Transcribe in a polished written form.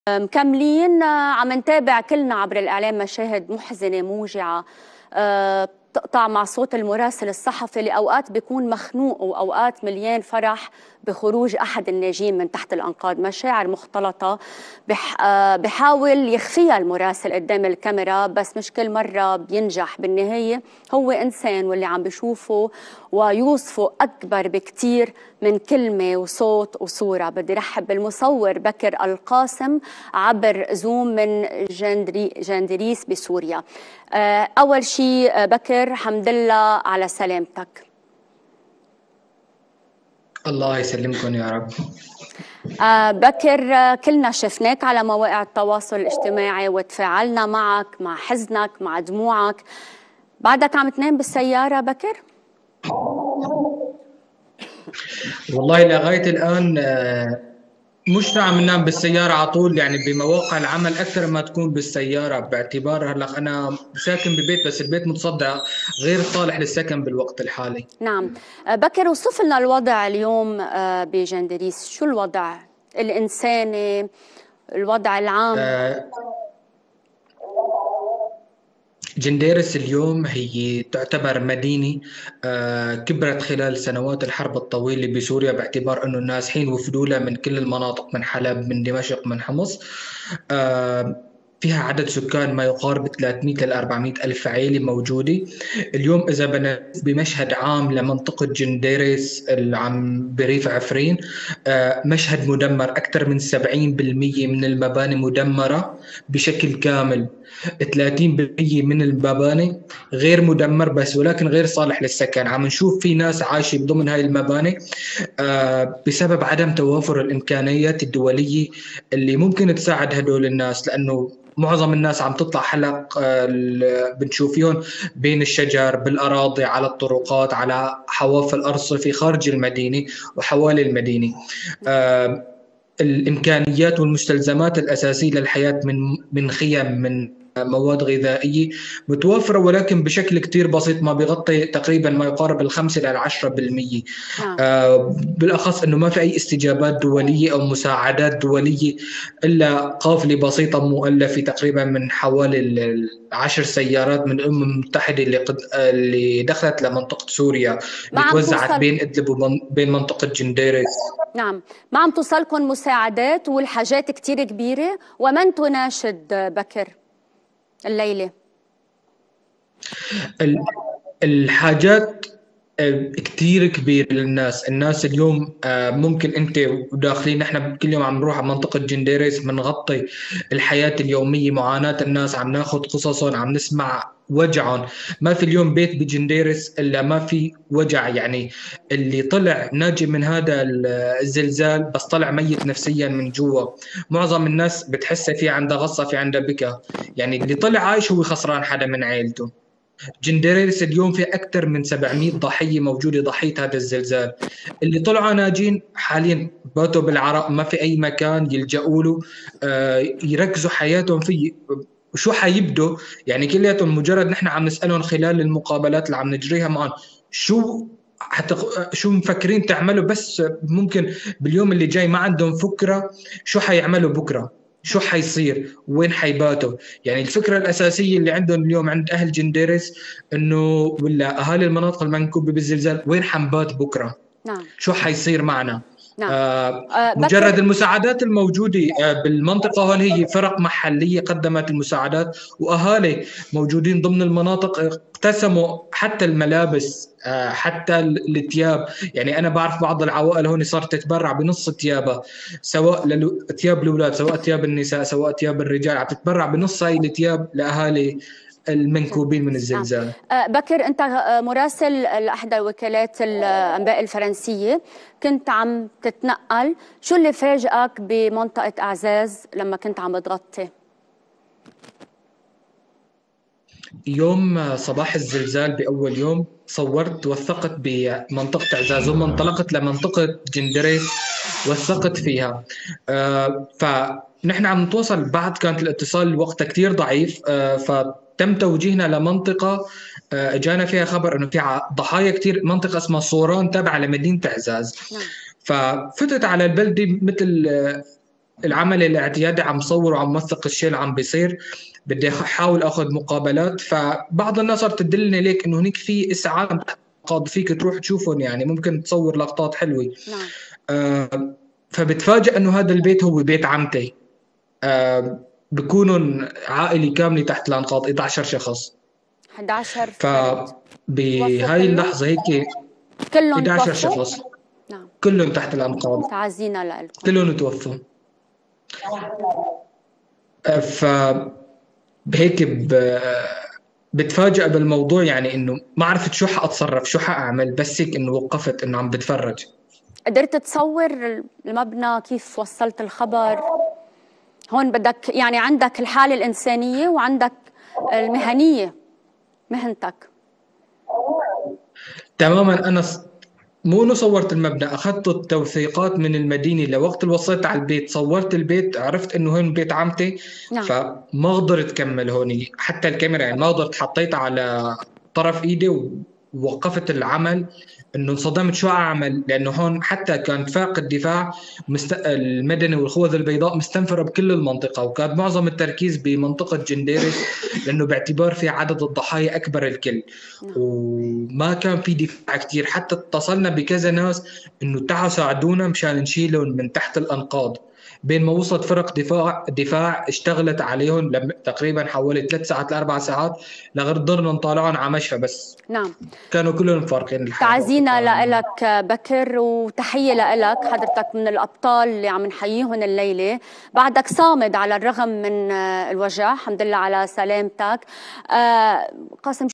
مكملين عم نتابع كلنا عبر الإعلام مشاهد محزنة موجعة. تقطع مع صوت المراسل الصحفي اللي أوقات بيكون مخنوق وأوقات مليان فرح بخروج أحد الناجين من تحت الأنقاض. مشاعر مختلطة بحاول يخفيها المراسل قدام الكاميرا، بس مش كل مرة بينجح. بالنهاية هو إنسان، واللي عم بيشوفه ويوصفه أكبر بكتير من كلمة وصوت وصورة. بدي رحب بالمصور بكر القاسم عبر زوم من جندريس بسوريا. أول شيء بكر، حمد لله على سلامتك. الله يسلمكم يا رب. بكر، كلنا شفناك على مواقع التواصل الاجتماعي وتفاعلنا معك، مع حزنك، مع دموعك. بعدك عم تنام بالسيارة بكر؟ والله لغاية الآن مش عم ننام بالسيارة على طول، يعني بمواقع العمل أكثر ما تكون بالسيارة، باعتبار هلا أنا ساكن ببيت بس البيت متصدع غير صالح للسكن بالوقت الحالي. نعم. بكر، وصف لنا الوضع اليوم بجندريس. شو الوضع الإنساني، الوضع العام؟ آه، جنديرس اليوم هي تعتبر مدينة كبرت خلال سنوات الحرب الطويلة بسوريا، باعتبار أنه الناس حين وفدوا لها من كل المناطق، من حلب، من دمشق، من حمص. فيها عدد سكان ما يقارب 300 ل 400 ألف عائلة موجودة. اليوم إذا بدنا بمشهد عام لمنطقة جنديرس العم بريف عفرين، مشهد مدمر. أكثر من 70% من المباني مدمرة بشكل كامل. 30% من المباني غير مدمر بس، ولكن غير صالح للسكن. عم نشوف في ناس عايشة ضمن هاي المباني بسبب عدم توافر الإمكانيات الدولية اللي ممكن تساعد هدول الناس، لأنه معظم الناس عم تطلع حلق بنشوف فيهم بين الشجر، بالأراضي، على الطرقات، على حواف الأرصفة خارج المدينة وحوالي المدينة. الإمكانيات والمستلزمات الأساسية للحياة من خيم، من مواد غذائية متوفرة، ولكن بشكل كتير بسيط، ما بيغطي تقريبا ما يقارب 5 إلى 10%. نعم. بالأخص أنه ما في أي استجابات دولية أو مساعدات دولية، إلا قافلة بسيطة مؤلفة تقريبا من حوالي 10 سيارات من الأمم المتحدة اللي دخلت لمنطقة سوريا، ما اللي عم توزعت توصل. بين إدلب وبين منطقة جنديرس. نعم، ما عم توصلكم مساعدات والحاجات كتير كبيرة. ومن تناشد بكر الليلة؟ ال- الحاجات كتير كبير للناس. الناس اليوم ممكن انت وداخلين، نحن كل يوم عم نروح على منطقة جنديريس بنغطي الحياة اليومية، معاناة الناس، عم ناخذ قصصهم، عم نسمع وجعهم. ما في اليوم بيت بجنديرس الا ما في وجع. يعني اللي طلع ناجي من هذا الزلزال بس طلع ميت نفسيا من جوا. معظم الناس بتحسها في عندها غصة، في عندها بكى. يعني اللي طلع عايش هو خسران حدا من عائلته. جنديريس اليوم في أكثر من 700 ضحية موجودة ضحية هذا الزلزال. اللي طلعوا ناجين حاليا باتوا بالعراء، ما في أي مكان يلجأوا له يركزوا حياتهم فيه. شو حيبدوا؟ يعني كلياتهم مجرد نحن عم نسألهم خلال المقابلات اللي عم نجريها معهم، شو شو مفكرين تعملوا؟ بس ممكن باليوم اللي جاي ما عندهم فكرة شو حيعملوا بكرة، شو حيصير، وين حيباتوا. يعني الفكرة الأساسية اللي عندهم اليوم عند أهل جنديرس إنه ولا أهالي المناطق المنكوبة بالزلزال، وين حنبات بكرة، نعم. شو حيصير معنا. نعم. مجرد بكر. المساعدات الموجودة بالمنطقة هون، هي فرق محلية قدمت المساعدات، وأهالي موجودين ضمن المناطق اقتسموا حتى الملابس، حتى الثياب. يعني أنا بعرف بعض العوائل هون صارت تتبرع بنص ثيابها، سواء ثياب الأولاد، سواء ثياب النساء، سواء ثياب الرجال، عم تتبرع بنص هاي الثياب لأهالي المنكوبين من نعم. الزلزال. بكر، أنت مراسل لأحدى وكالات الأنباء الفرنسية، كنت عم تتنقل. شو اللي فاجأك بمنطقة أعزاز لما كنت عم تغطي؟ يوم صباح الزلزال بأول يوم صورت، وثقت بمنطقة عزاز، ثم انطلقت لمنطقة جندريس وثقت فيها. فنحن عم نتواصل، بعد كانت الاتصال وقتها كتير ضعيف. فتم توجيهنا لمنطقة جانا فيها خبر انه في ضحايا كتير، منطقة اسمها صوران تابعة لمدينة عزاز. نعم. ففتت على البلدة مثل العمل الاعتيادي عم صور وعم وثق الشيء اللي عم بيصير، بدي احاول اخذ مقابلات. فبعض الناس صارت تدلني ليك انه هناك في اسعاف قاد فيك تروح تشوفهم، يعني ممكن تصور لقطات حلوه. نعم. آه فبتفاجئ انه هذا البيت هو بيت عمتي. بكونوا عائلة كاملة تحت الأنقاض، 11 شخص. 11 فرد توفوا فبهاي كلهم؟ اللحظة هيك كلهم 11 توفوا؟ شخص نعم. كلهم تحت الأنقاض، تعزينا لكم. كلهم توفوا. فبهيك بتفاجأ بالموضوع، يعني إنه ما عرفت شو حأتصرف شو حأعمل، بس هيك إنه وقفت إنه عم بتفرج. قدرت تصور المبنى كيف وصلت الخبر؟ هون بدك يعني عندك الحالة الإنسانية وعندك المهنية، مهنتك. تماما. أنا مو انه صورت المبنى، اخذت التوثيقات من المدينه لوقت اللي وصلت على البيت، صورت البيت، عرفت انه هون بيت عمتي. نعم. فما قدرت كمل هون، حتى الكاميرا يعني ما قدرت، حطيتها على طرف ايدي ووقفت العمل. انه انصدمت شو اعمل، لانه هون حتى كان فاق الدفاع المدني والخوذ البيضاء مستنفره بكل المنطقه، وكان معظم التركيز بمنطقه جنديرس، لانه باعتبار في عدد الضحايا اكبر الكل. نعم. وما كان في دفاع كتير، حتى اتصلنا بكذا ناس انه تعالوا ساعدونا مشان نشيلهم من تحت الانقاض. بين ما وصلت فرق دفاع اشتغلت عليهم تقريبا حوالي 3 ساعات ل4 ساعات لغير قدرنا نطالعهم على مشفى بس. نعم. كانوا كلهم فارقين الحياة. تعزينا لك بكر، وتحية لك، حضرتك من الأبطال اللي عم نحييهم الليلة. بعدك صامد على الرغم من الوجع، الحمد لله على سلامتك. قاسم